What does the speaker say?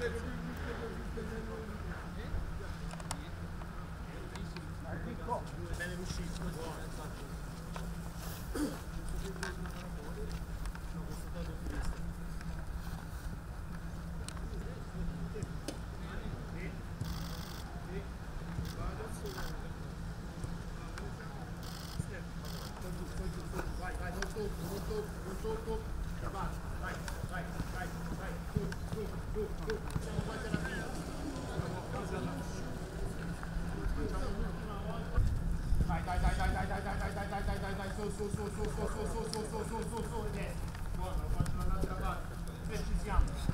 Bene l'uscita, buono. Non tocco, vai, tu, siamo quasi alla fine. Dai, su, buono, lo faccio dall'altra parte, ci siamo.